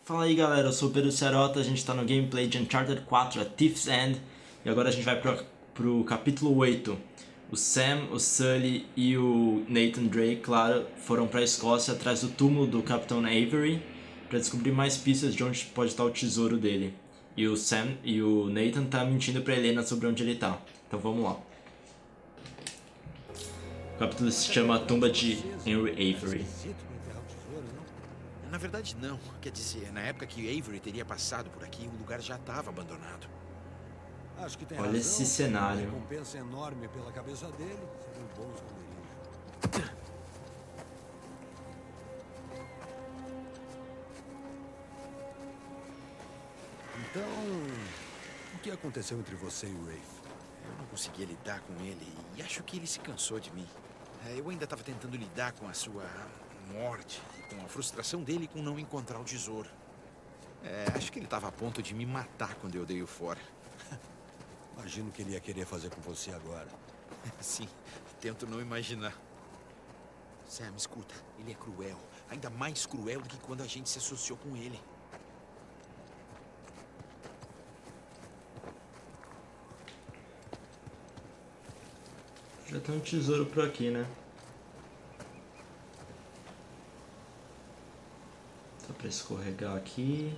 Fala aí galera, eu sou o Pedro Serota, a gente tá no gameplay de Uncharted 4, a Thief's End. E agora a gente vai pro capítulo 8. O Sam, o Sully e o Nathan Drake, claro, foram pra Escócia atrás do túmulo do Capitão Avery pra descobrir mais pistas de onde pode estar o tesouro dele. E o Sam e o Nathan tá mentindo pra Helena sobre onde ele tá. Então vamos lá. O capítulo se chama A Tumba de Henry Avery. Na verdade, não. Quer dizer, na época que Avery teria passado por aqui, o lugar já estava abandonado. Acho que tem Olha razão. esse cenário. Uma recompensa enorme pela cabeça dele. Seria um bom esconderijo. Então, o que aconteceu entre você e o Rafe? Eu não conseguia lidar com ele e acho que ele se cansou de mim. Eu ainda estava tentando lidar com a sua morte, com a frustração dele com não encontrar o tesouro. Acho que ele estava a ponto de me matar quando eu dei o fora. Imagino que ele ia querer fazer com você agora. Sim, tento não imaginar. Sam, escuta, ele é cruel. Ainda mais cruel do que quando a gente se associou com ele. Já tem um tesouro por aqui, né? Só pra escorregar aqui.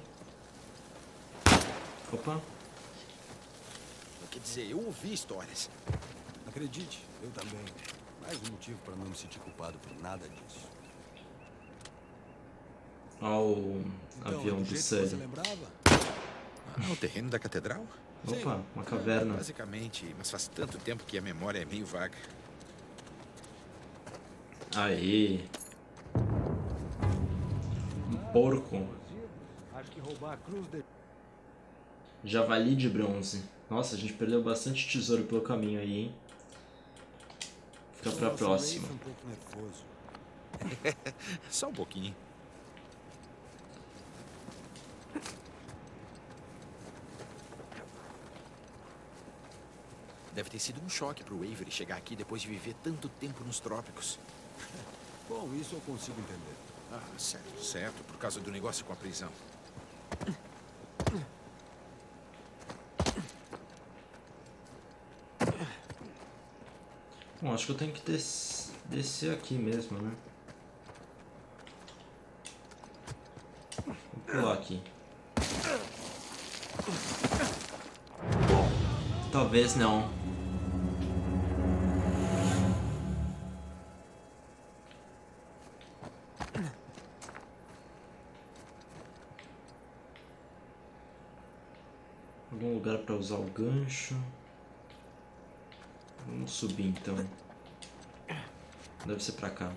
Opa. Quer dizer, eu ouvi histórias. Acredite, eu também. Mais um motivo para não me sentir culpado por nada disso. Ó o Então, avião do do jeito que Sully. você lembrava? O terreno da catedral? Opa, uma caverna. Basicamente, mas faz tanto tempo que a memória é meio vaga. Aí. Um porco. Acho que roubar a cruz de... Javali de bronze. Nossa, a gente perdeu bastante tesouro pelo caminho aí, hein? Fica pra Nossa, próxima. o Rafe é um pouco nervoso. Só um pouquinho. Deve ter sido um choque pro Avery chegar aqui depois de viver tanto tempo nos trópicos. Bom, isso eu consigo entender. Certo, por causa do negócio com a prisão. Bom, acho que eu tenho que descer aqui mesmo, né? Vou pular aqui. Talvez não. Algum lugar para usar o gancho. Vamos subir então. Deve ser pra cá.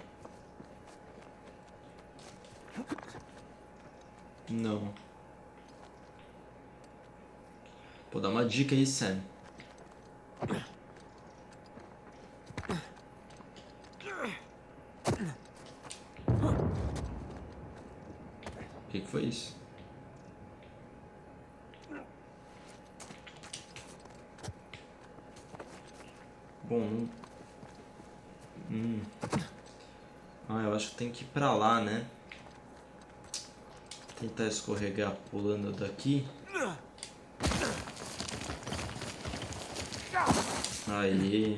Não. Pô, dá uma dica aí, Sam. O que foi isso? Bom, eu acho que tem que ir pra lá, né? Tentar escorregar pulando daqui. Aí.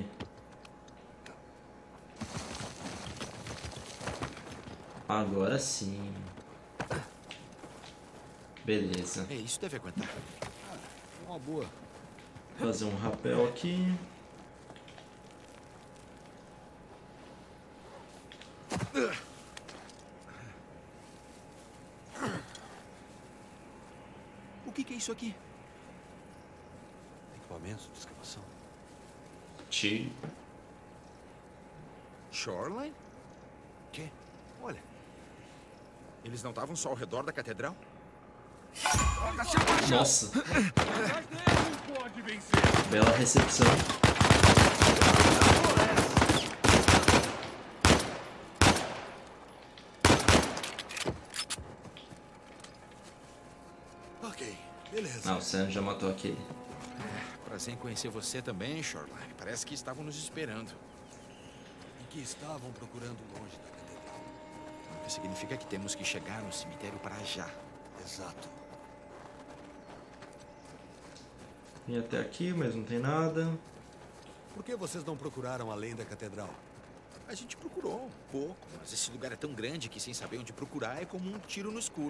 Agora sim. Beleza. Isso deve aguentar. Uma boa. Fazer um rapel aqui. O que é isso aqui? Equipamentos de escavação. Tiro. Shoreline? Quê? Olha. Eles não estavam só ao redor da catedral? Nossa. Bela recepção. Ok, beleza. Ah, o Sam já matou aquele. Prazer em conhecer você também, Shoreline. Parece que estavam nos esperando. E que estavam procurando longe da catedral. O que significa que temos que chegar no cemitério para já. Exato. Vim até aqui, mas não tem nada. Por que vocês não procuraram além da catedral? A gente procurou um pouco, mas esse lugar é tão grande que sem saber onde procurar é como um tiro no escuro.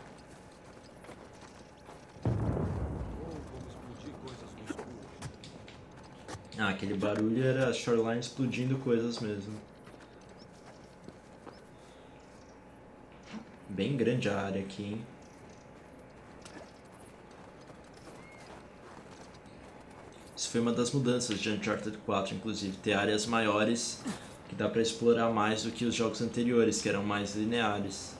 Ou como explodir coisas no escuro? Ah, aquele barulho era a Shoreline explodindo coisas mesmo. Bem grande a área aqui, hein? Isso foi uma das mudanças de Uncharted 4, inclusive, ter áreas maiores que dá pra explorar mais do que os jogos anteriores, que eram mais lineares.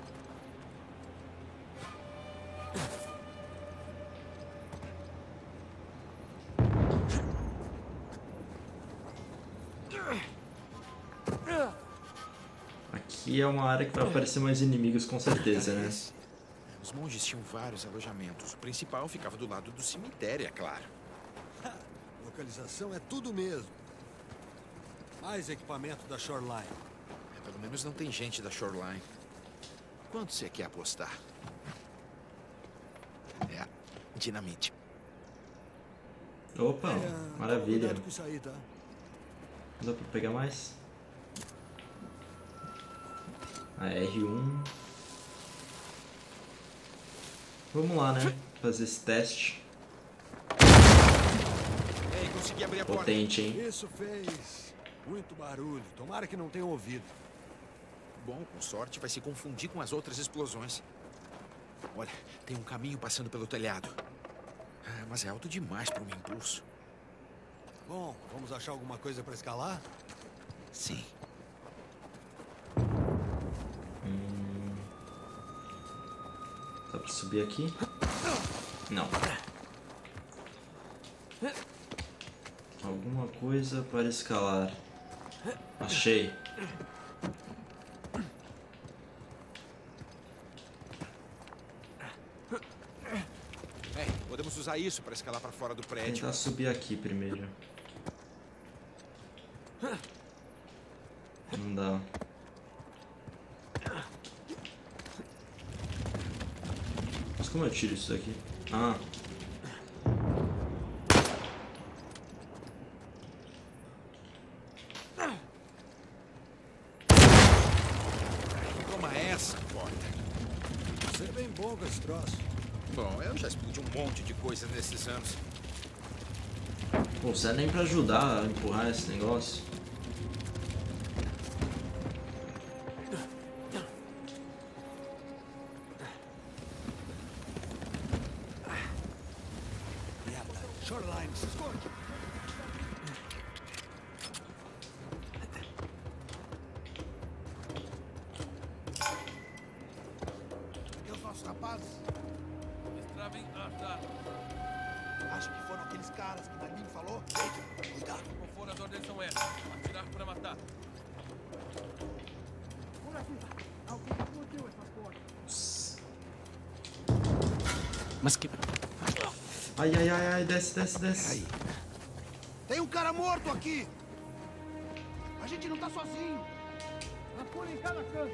Aqui é uma área que vai aparecer mais inimigos com certeza, né? Os monges tinham vários alojamentos. O principal ficava do lado do cemitério, é claro. Localização é tudo mesmo. Mais equipamento da Shoreline. Pelo menos não tem gente da Shoreline. Quanto você quer apostar? É, dinamite. Opa, maravilha. Cuidado com isso aí, tá? Não dá pra pegar mais? A R1. Vamos lá, né? Fazer esse teste. Ei, consegui abrir a porta. Potente, hein? Isso fez muito barulho. Tomara que não tenham ouvido. Bom, com sorte vai se confundir com as outras explosões. Olha, tem um caminho passando pelo telhado. Mas é alto demais para um impulso. Bom, vamos achar alguma coisa para escalar? Sim. Dá pra subir aqui? Não. Alguma coisa para escalar. Achei. Podemos usar isso para escalar para fora do prédio. Tentar subir aqui primeiro. Não dá. Mas como eu tiro isso daqui? Ah. Toma essa, porta. Você é bem bom com esse troço. Bom, eu já explodi um monte de coisa nesses anos. Pô, você é nem pra ajudar a empurrar esse negócio. Shoreline, se esconde. E os nossos rapazes? Acho que foram aqueles caras que Darmin falou? Cuidado. Como for, as ordens são essas. Atirar para matar. Mas que... Ai, ai, ai, ai, desce, desce, desce. Aí. Tem um cara morto aqui. A gente não tá sozinho. Procura em cada canto.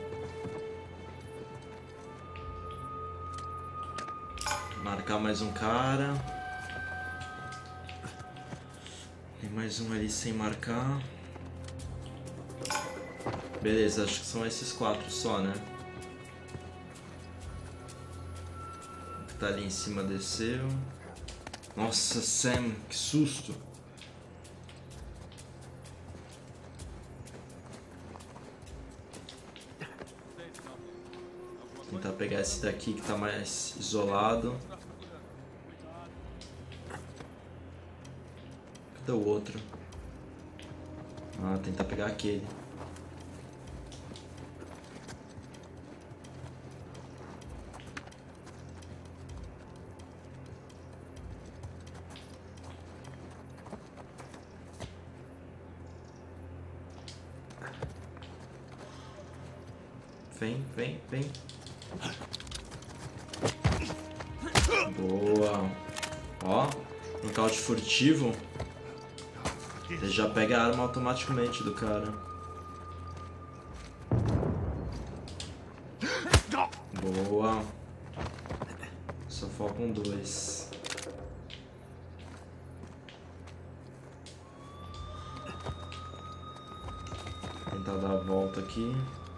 Marcar mais um cara. Tem mais um ali sem marcar. Beleza, acho que são esses 4 só, né? O que tá ali em cima desceu. Nossa, Sam, que susto! Vou tentar pegar esse daqui que tá mais isolado. Cadê o outro? Ah, tentar pegar aquele. Vem, vem, vem. Boa. Ó, nocaute furtivo. Ele já pega a arma automaticamente do cara. Boa. Só faltam 2. Tentar dar a volta aqui.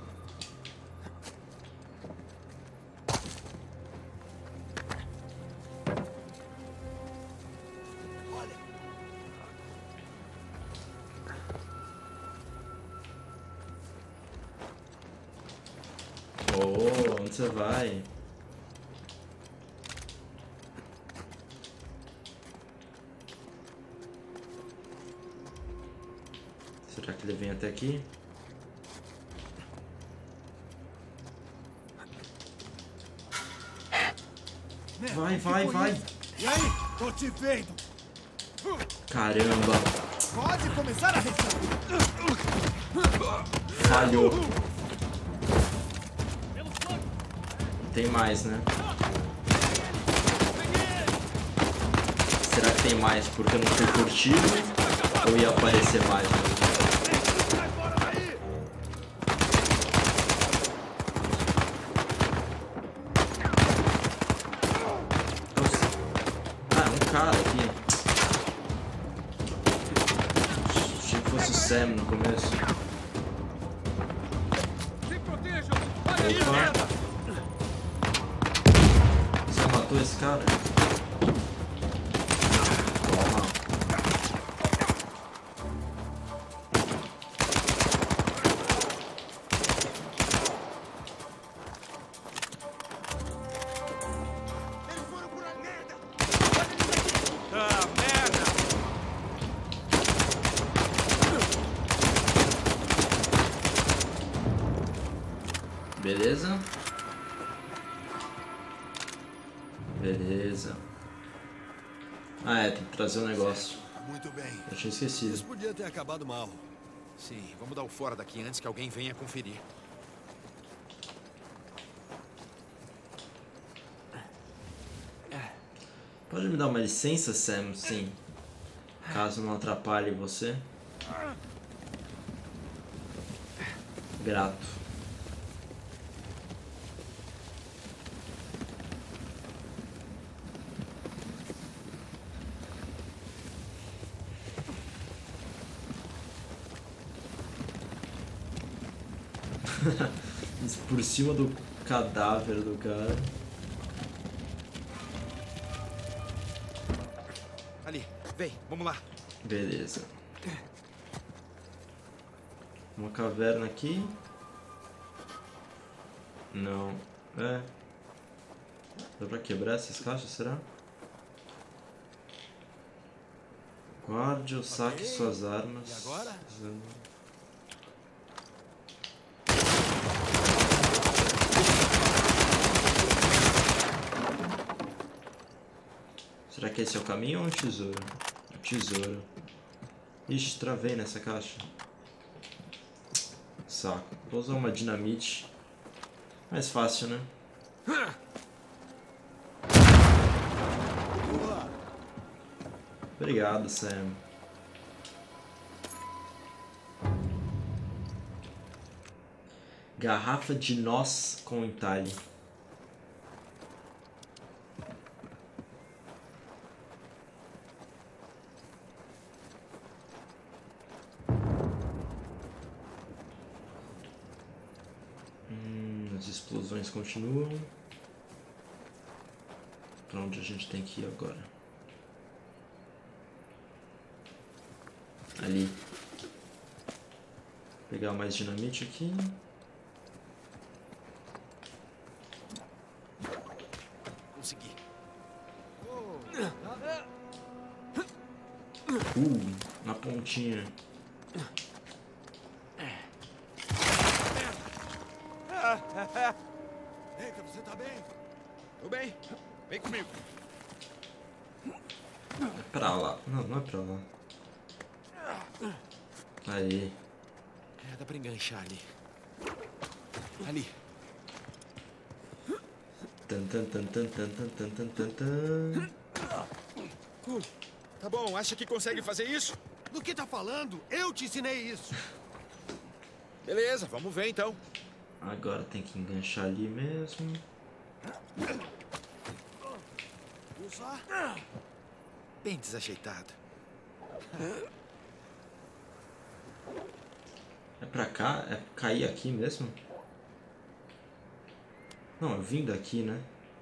Oh, onde você vai? Será que ele vem até aqui? Vai, vai, vai! E aí? Tô te vendo! Caramba! Pode começar a rezar! Falhou! Tem mais, né? Será que tem mais porque eu não fui curtido? Ou ia aparecer mais? Sai fora daí! Ah, um cara aqui. Achei que fosse o Sam no começo. Se protejam! Olha aí, Opa! merda! Você matou esse cara? Toma. Eles foram por ali! Merda! Ah, merda! Beleza? Beleza. Ah, é, tem que trazer um negócio. Muito bem. Eu tinha esquecido. Isso podia ter acabado mal. Sim, vamos dar o fora daqui antes que alguém venha conferir. Pode me dar uma licença, Sam? Sim. Caso não atrapalhe você. Grato. Isso por cima do cadáver do cara. Ali, vem, vamos lá. Beleza. Uma caverna aqui. Não. É. Dá pra quebrar essas caixas, será? Guarde ou saque suas armas. E agora? Será que esse é o caminho ou um tesouro? Um tesouro. Ixi, travei nessa caixa. Saco. Vou usar uma dinamite. Mais fácil, né? Boa! Obrigado, Sam. Garrafa de noz com entalhe. As explosões continuam. Pra onde a gente tem que ir agora? Ali. Pegar mais dinamite aqui. Consegui. Na pontinha. Eita, você tá bem? Tudo bem? Vem comigo. É pra lá. Não, não é pra lá. Aí. É, dá pra enganchar ali. Ali. Tan, tan, tan, tan, tan, tan, tan, tan, tan, tan. Tá bom, acha que consegue fazer isso? Do que tá falando? Eu te ensinei isso! Beleza, vamos ver então. Agora tem que enganchar ali mesmo. só? Bem desajeitado. É pra cá? É cair aqui mesmo? Não, eu vim daqui, né?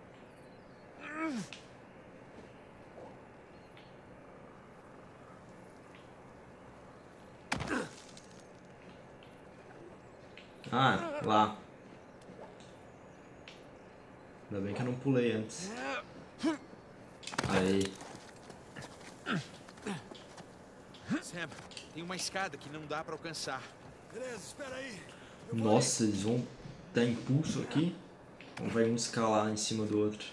Ah, lá. Ainda bem que eu não pulei antes. Aí. Sam, tem uma escada que não dá pra alcançar. Beleza, espera aí. Nossa, eles vão dar impulso aqui? Ou vai um escalar em cima do outro?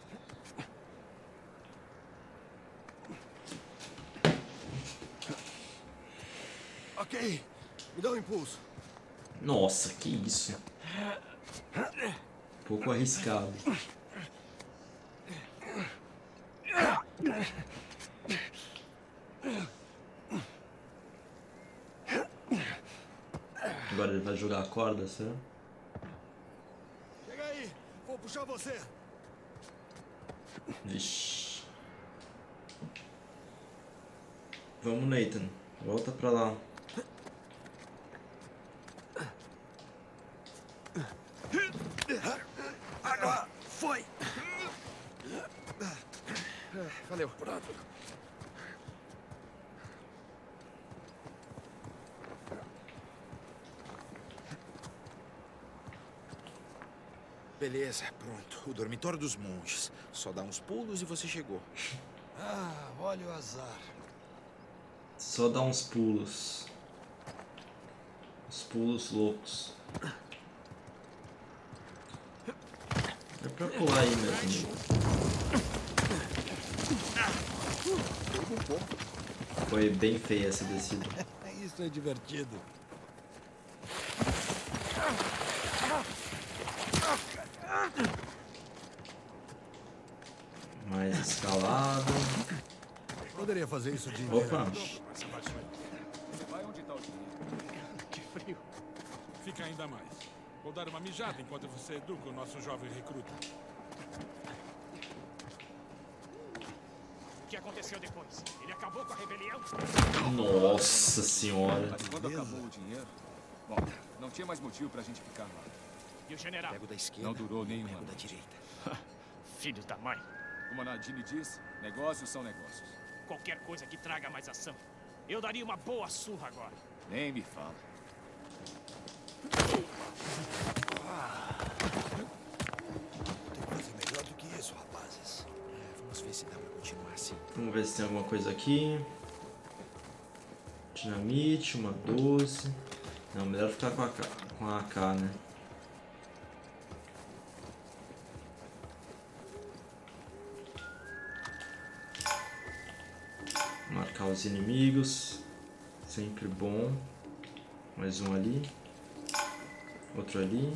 Ok, me dá um impulso. Nossa, que isso? Um pouco arriscado. Agora ele vai jogar a corda, será? Chega aí, vou puxar você. Vixe. Vamos, Nathan. Volta pra lá. Agora, foi. Valeu. Beleza, pronto. O dormitório dos monges. Só dá uns pulos e você chegou. Ah, olha o azar. Só dá uns pulos. Uns pulos loucos. É pra pular aí mesmo. Foi bem feia essa descida. Isso é divertido. Mais escalado. Poderia fazer isso de Opa! Vai onde tá o dinheiro. Que frio. Fica ainda mais. Vou dar uma mijada enquanto você educa o nosso jovem recruta. O que aconteceu depois? Ele acabou com a rebelião? Nossa senhora. Mas quando acabou o dinheiro, bom, não tinha mais motivo pra gente ficar lá. E o general? Pego da esquerda. Não durou nenhuma Pego da noite. direita. Filho da mãe. Como a Nadine diz, negócios são negócios. Qualquer coisa que traga mais ação. Eu daria uma boa surra agora. Nem me fala. Tem que fazer melhor do que isso, rapazes. Vamos ver se dá pra continuar assim. Vamos ver se tem alguma coisa aqui. Dinamite, uma 12. Não, melhor ficar com a AK, né? Marcar os inimigos. Sempre bom. Mais um ali. Outro ali.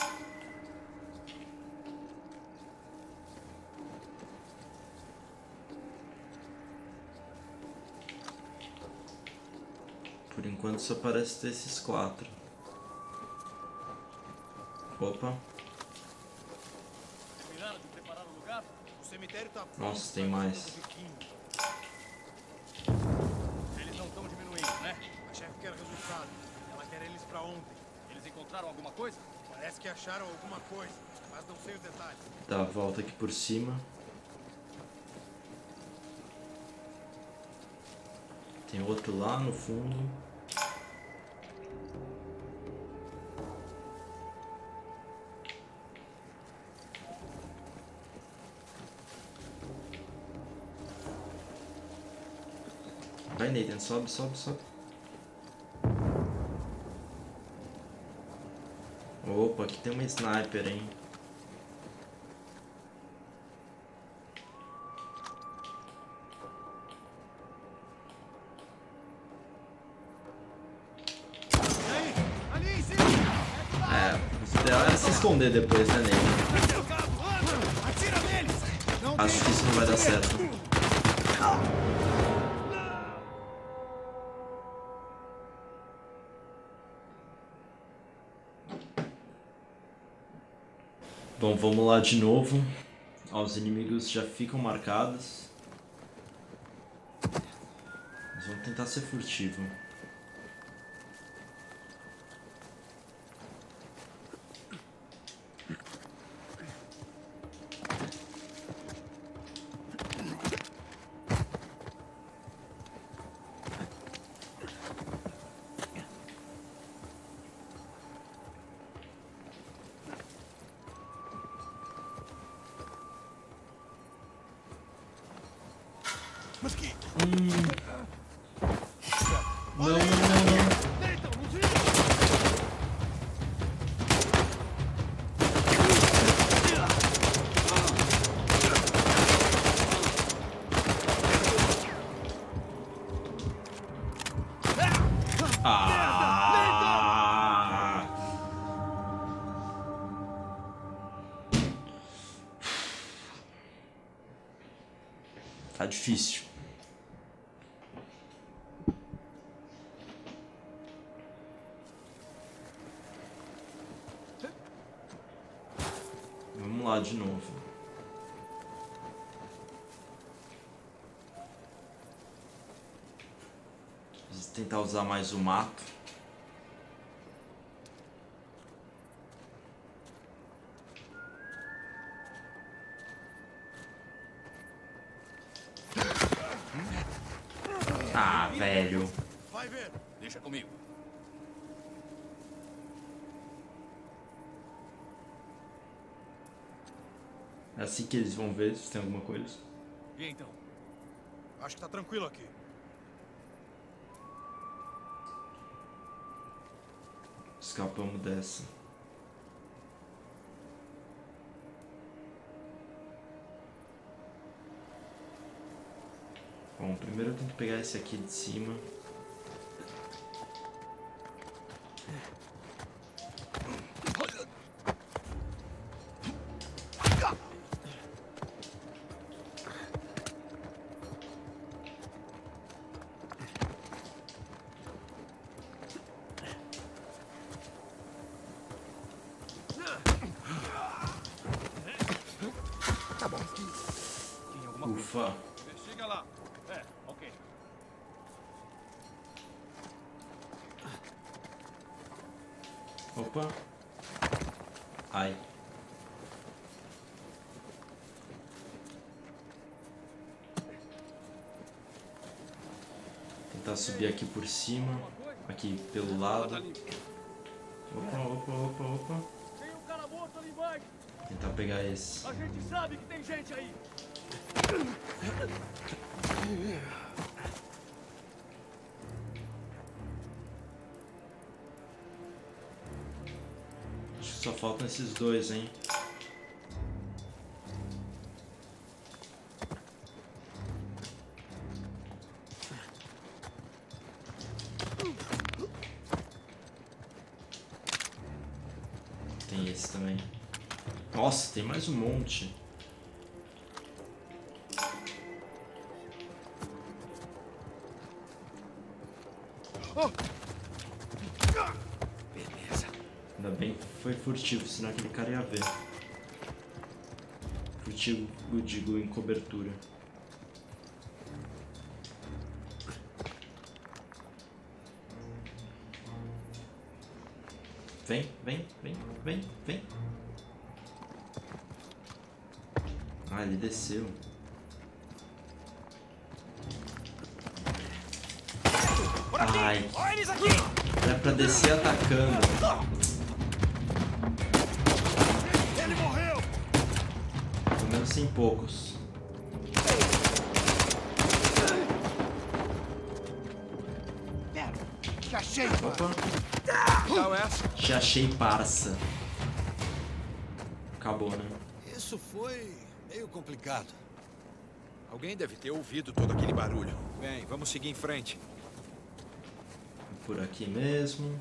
Por enquanto só parece ter esses 4. Opa. Terminaram de preparar o lugar? O cemitério tá pronto. Nossa, tem mais. Eles não estão diminuindo, né? A chefe quer resultado. Ela quer eles pra ontem. Eles encontraram alguma coisa? Parece que acharam alguma coisa, mas não sei os detalhes. Tá, volta aqui por cima. Tem outro lá no fundo. Vai, Nathan, sobe, sobe, sobe. Opa, aqui tem uma sniper, hein? Ali em cima! O ideal é se esconder depois, né, Nathan? Atira neles! Não Acho que isso não vai dar certo. Bom, vamos lá de novo. Ó, os inimigos já ficam marcados. Mas vamos tentar ser furtivo. Mas que... Não, não, não. Nathan, não vira! Ah! Tá difícil. Vamos lá de novo. Preciso tentar usar mais o mato. Ah, velho. Vai ver! Deixa comigo. É assim que eles vão ver se tem alguma coisa. E então? Acho que tá tranquilo aqui. Escapamos dessa. Bom, primeiro eu tenho que pegar esse aqui de cima. Tem alguma coisa? Ufa. Investiga lá. É, ok. Opa. Ai. Tentar subir aqui por cima. Aqui pelo lado. Opa, opa, opa, opa. Tem um cara morto ali embaixo. Tentar pegar esse. A gente sabe que tem gente aí. Acho que só faltam esses dois, hein? Tem esse também. Nossa, tem mais um monte. Beleza. Ainda bem que foi furtivo, senão aquele cara ia ver. Furtivo, eu digo, em cobertura. Vem, vem, vem, vem, vem. Ah, ele desceu. Ai, Olha eles aqui! era pra descer atacando. Ele morreu! Pelo menos tem poucos. Pera, te achei! Opa, Então essa. te achei, parça. Acabou, né? Isso foi meio complicado. Alguém deve ter ouvido todo aquele barulho. Bem, vamos seguir em frente. Por aqui mesmo.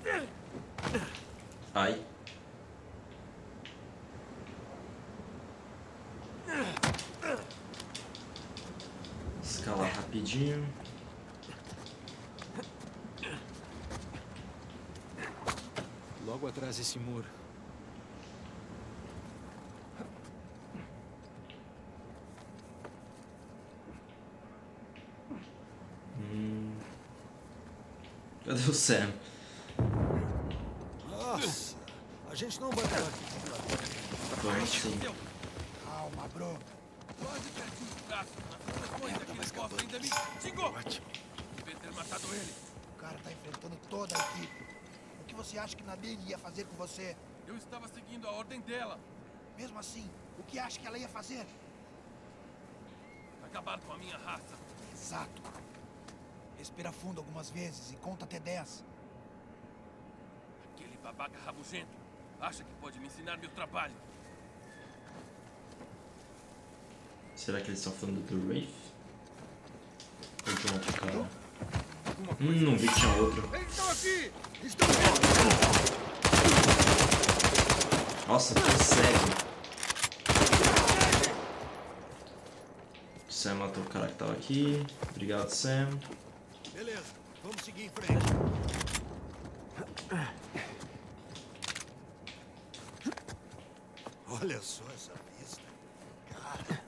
Ai. Escalar rapidinho. Logo atrás desse muro. Cadê o Sam? Nossa, a gente não bateu aqui. Vamos sim. Calma, bro. Quase perdi o braço. Mas coisa que eles gostam ainda me xingou. Ótimo. Devia ter matado ele. O cara tá enfrentando toda a equipe. O que você acha que Nadine ia fazer com você? Eu estava seguindo a ordem dela. Mesmo assim, o que acha que ela ia fazer? Acabar com a minha raça. Exato. Respira fundo algumas vezes e conta até 10. Aquele babaca rabugento acha que pode me ensinar meu trabalho. Será que eles estão falando do Wraith? Ou de um outro cara? Não vi que tinha outro. Eles estão aqui! Estão aqui! Nossa, que cego. O Sam matou o cara que tava aqui. Obrigado, Sam. Beleza, vamos seguir em frente. Olha só essa vista. Cara.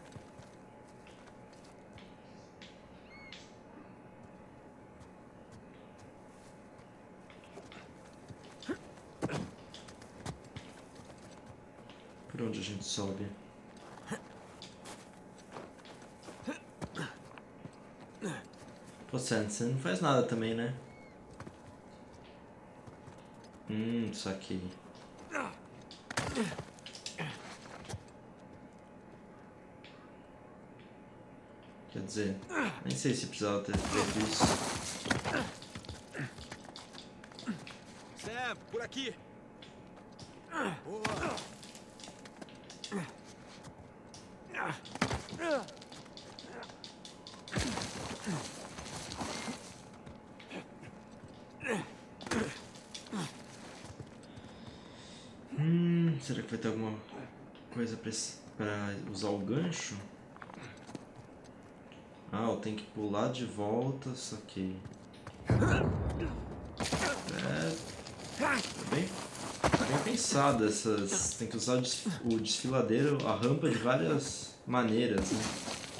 Por onde a gente sobe? Pô, Sam, você não faz nada também, né? Isso aqui. Quer dizer, nem sei se precisava ter feito isso. Sam, por aqui. Boa. Será que vai ter alguma coisa pra usar o gancho? Ah, eu tenho que pular de volta, saquei. Tá bem pensado essas. Tem que usar o desfiladeiro, a rampa de várias maneiras, né?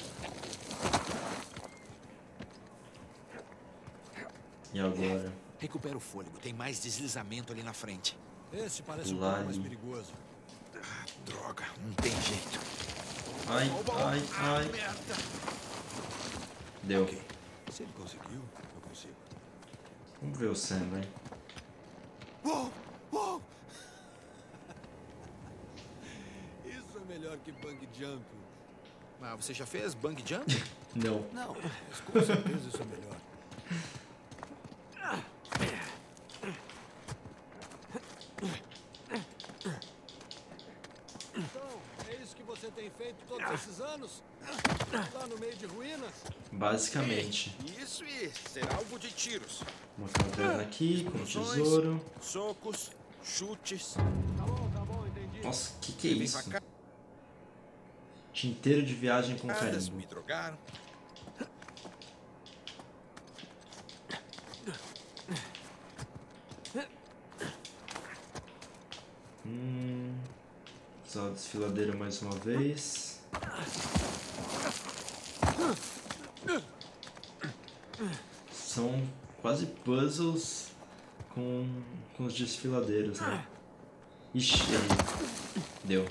E agora? Recupera o fôlego. Tem mais deslizamento ali na frente. Esse parece Lá um pouco mais ali. perigoso. Ah, droga. Não tem jeito. Ai, ai, ai. Merda. Deu. Ok. Se ele conseguiu, eu consigo. Vamos ver o Sam, vai. Uou! Uou! Isso é melhor que bang jump. Ah, você já fez bang jump? Não. Não, mas com certeza isso é melhor. Então, é isso que você tem feito todos esses anos? Lá no meio de ruínas? Basicamente. Isso e ser alvo de tiros. Uma caverna aqui com tesouro. Socos, chutes. Tá bom, entendi. Nossa, que é Vem isso? pra cá. Tinteiro de viagem com Caras, carimbo. me drogaram. Usar o desfiladeiro mais uma vez. São quase puzzles com os desfiladeiros, né? Ixi, aí. Deu.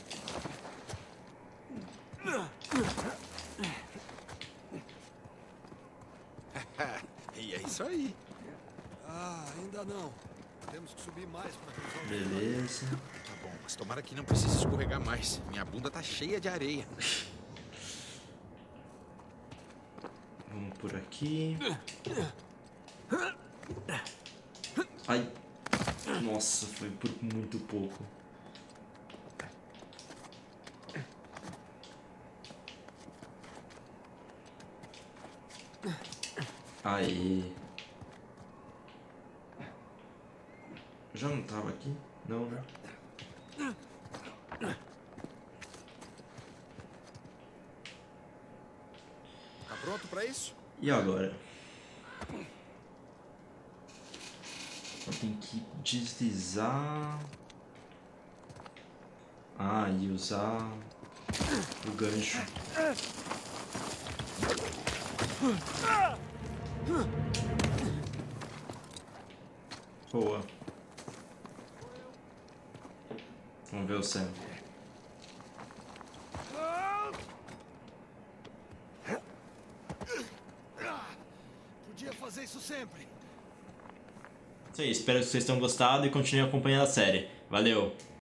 E é isso aí. Ah, ainda não. Temos que subir mais para cruzar o Beleza. Tá bom, mas tomara que não precise escorregar mais. Minha bunda tá cheia de areia. Vamos por aqui. Ai. Nossa, foi por muito pouco. Aí. já não tava aqui? Não, né? Tá pronto pra isso? E agora? Eu tenho que deslizar. Ah, e usar o gancho. Boa. Vamos ver o Sam. Podia fazer isso sempre. Isso aí, espero que vocês tenham gostado e continuem acompanhando a série. Valeu!